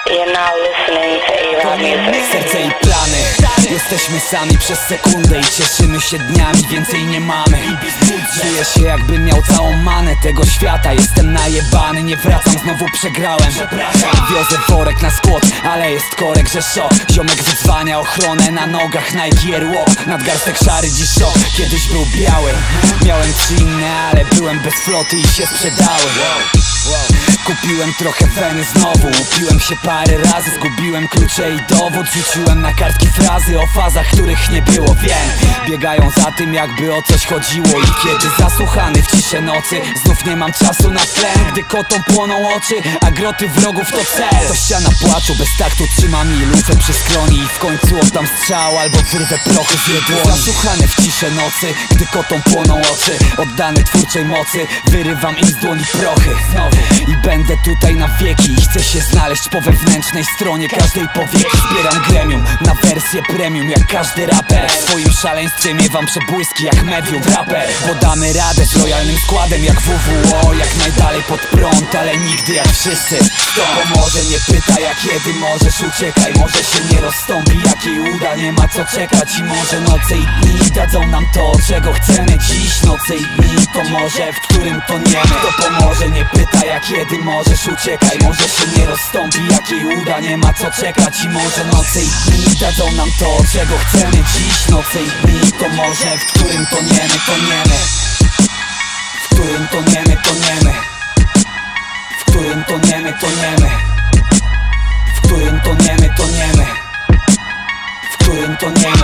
You're now listening to A-Rod Music. Serce i plany. Jesteśmy sami przez sekundę i cieszymy się dniami, więcej nie mamy. Czuję się jakbym miał całą manę tego świata. Jestem najebany, nie wracam, znowu przegrałem. Wiozę worek na skład, ale jest korek, że szok. Ziomek wyzwania ochronę na nogach, Nike Airwalk. Nadgarstek szary, dziś szok, kiedyś był biały. Miałem 3 inne, ale byłem bez floty i się sprzedały. Kupiłem trochę weny znowu, upiłem się parę razy, zgubiłem klucze i dowód. Rzuciłem na kartki frazy o fazach, których nie było, wiem. Biegają za tym, jakby o coś chodziło. I kiedy zasłuchany w ciszę nocy, znów nie mam czasu na tlen. Gdy kotom płoną oczy, a groty wrogów to cel. To ściana płaczu, bez taktu trzyma mi lufę przy skroni. I w końcu oddam strzał, albo wyrwę prochy z jej dłoni. Zasłuchany w ciszę nocy, gdy kotom płoną oczy, oddany twórczej mocy, wyrywam im z dłoni prochy. I będę tutaj na wieki i chcę się znaleźć po wewnętrznej stronie każdej powieki. Zbieram gremium na wersję premium jak każdy raper. W swoim szaleństwie miewam przebłyski jak medium raper. Bo damy radę z lojalnym składem jak WWO, jak najdalej pod prąd, ale nigdy jak wszyscy. Kto pomoże, nie pyta jak kiedy możesz, uciekaj. Może się nie rozstąpi, jak jej uda, nie ma co czekać. I może noce i dni dadzą nam to, czego chcemy dziś. Noce i dni to może, w którym toniemy. Kto pomoże, nie pyta jak kiedy możesz, uciekaj. Może się nie rozstąpi, jak jej uda, nie ma co czekać. I może noce i dni dadzą nam to, czego chcemy dziś. Noce i dni to może, w którym toniemy, toniemy. W którym toniemy, toniemy. W którym toniemy, toniemy. W którym toniemy, toniemy. W którym toniemy.